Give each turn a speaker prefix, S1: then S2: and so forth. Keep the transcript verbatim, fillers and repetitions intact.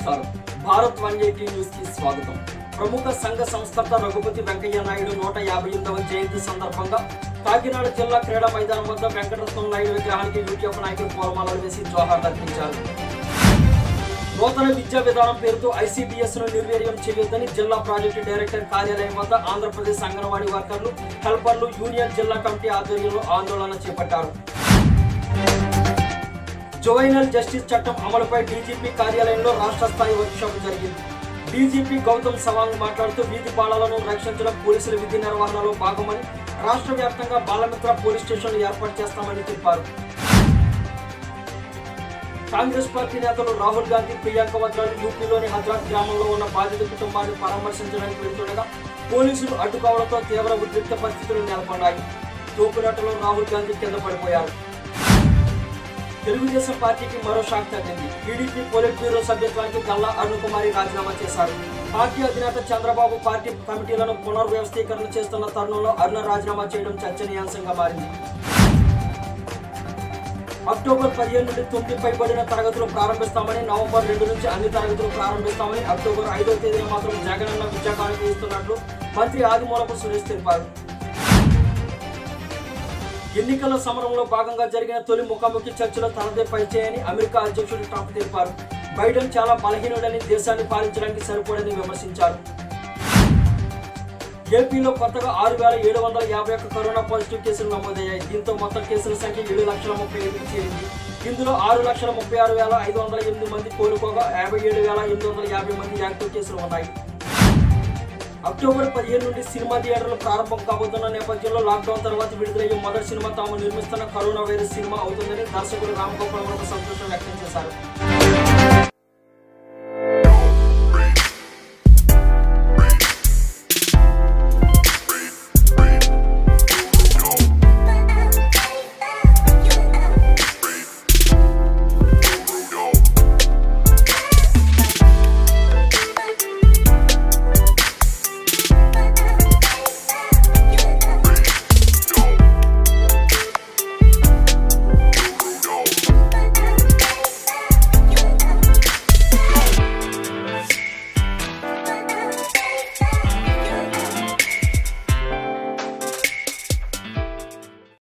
S1: నమస్కారం Bharat one eighty news కి స్వాగతం। ప్రముఖ సంఘ సంస్కర్త రఘుపతి వెంకయ్య నాయుడు నూట యాభై ఎనిమిదవ జయంతి సందర్భంగా కాకినాడ జిల్లా క్రీడా మైదానం వద్ద వెంకటరత్నం నాయుడు విగ్రహానికి యూటీఎఫ్ నాయకులు పూలమాలలు వేసి జోహార్లు అర్పించారు। నూతన విద్యా విధానం పేరుతో ఐసీడీఎస్ ను నిర్వీర్యం చేయొద్దని జిల్లా ప్రాజెక్టు డైరెక్టర్ కార్యాలయం వద్ద ఆంధ్రప్రదేశ్ అంగన్వాడీ వర్కర్లు, హెల్పర్లు యూనియన్ జిల్లా కమిటీ ఆధ్వర్యంలో ఆందోళన చేపట్టారు। జువైనల్ జస్టిస్ చట్టం అమలుపై డీజీపీ కార్యాలయంలో రాష్ట్ర స్థాయి వర్క్షాప్ జరిగింది। డీజీపీ గౌతమ్ సవాంగ్ మాట్లాడుతూ వీధి బాలలను రక్షించడం పోలీసుల విధి నిర్వహణలో భాగమని, రాష్ట్ర వ్యాప్తంగా బాలమిత్ర పోలీస్ స్టేషన్లు ఏర్పాటు చేస్తామని చెప్పారు। కాంగ్రెస్ పార్టీ నేతలు రాహుల్ గాంధీ, ప్రియాంక వద్రాలు యూపీలోని హజ్రాత్ గ్రామంలో ఉన్న బాధిత కుటుంబాన్ని పరామర్శించడానికి వెళ్తుండగా పోలీసులు అడ్డుకోవడంతో తీవ్ర ఉద్రిక్త పరిస్థితులు నెలకొన్నాయి। తోపులాటలో రాహుల్ గాంధీ కింద పడిపోయారు। తెలుగుదేశం పార్టీకి మరో షాక్ తగ్గింది। టీడీపీ పోలిట్ బ్యూరో సభ్యత్వానికి గల్లా అరుణకుమారి రాజీనామా చేశారు। పార్టీ అధినేత చంద్రబాబు పార్టీ కమిటీలను పునర్వ్యవస్థీకరణ చేస్తున్న తరుణంలో అరుణ రాజీనామా చేయడం చర్చనీయాంశంగా మారింది। అక్టోబర్ పదిహేను నుండి తొమ్మిది పైబడిన తరగతులు ప్రారంభిస్తామని, నవంబర్ రెండు నుంచి అన్ని తరగతులు ప్రారంభిస్తామని, అక్టోబర్ ఐదవ తేదీన మాత్రం జగనన్న విద్యా కానుక ఇస్తున్నట్లు మంత్రి ఆదిమూలపు సురేష్ తెలిపారు। ఎన్నికల సమరంలో భాగంగా జరిగిన తొలి ముఖాముఖి చర్చలో తనదే పరిచయని అమెరికా అధ్యక్షుడు ట్రంప్ తెలిపారు। బైడెన్ చాలా బలహీనుడని, దేశాన్ని పాలించడానికి సరిపోడని విమర్శించారు। ఏపీలో కొత్తగా ఆరు వేల ఏడు వందల యాభై ఒక్క కరోనా పాజిటివ్ కేసులు నమోదయ్యాయి। దీంతో మొత్తం కేసుల సంఖ్య ఏడు లక్షల ముప్పై ఐదుకి చేరింది। ఇందులో ఆరు లక్షల ముప్పై ఆరు వేల ఐదు వందల ఎనిమిది మంది కోలుకోగా యాభై ఏడు వేల ఎనిమిది వందల యాభై మంది యాక్టివ్ కేసులు ఉన్నాయి। అక్టోబర్ పదిహేను నుండి సినిమా థియేటర్లు ప్రారంభం కాబోతున్న నేపథ్యంలో లాక్డౌన్ తర్వాత విడుదలయ్యే మొదటి సినిమా తాము నిర్మిస్తున్న కరోనా వైరస్ సినిమా అవుతుందని దర్శకుడు రామ్ గోపాల్ వర్మ సంతోషం వ్యక్తం చేశారు।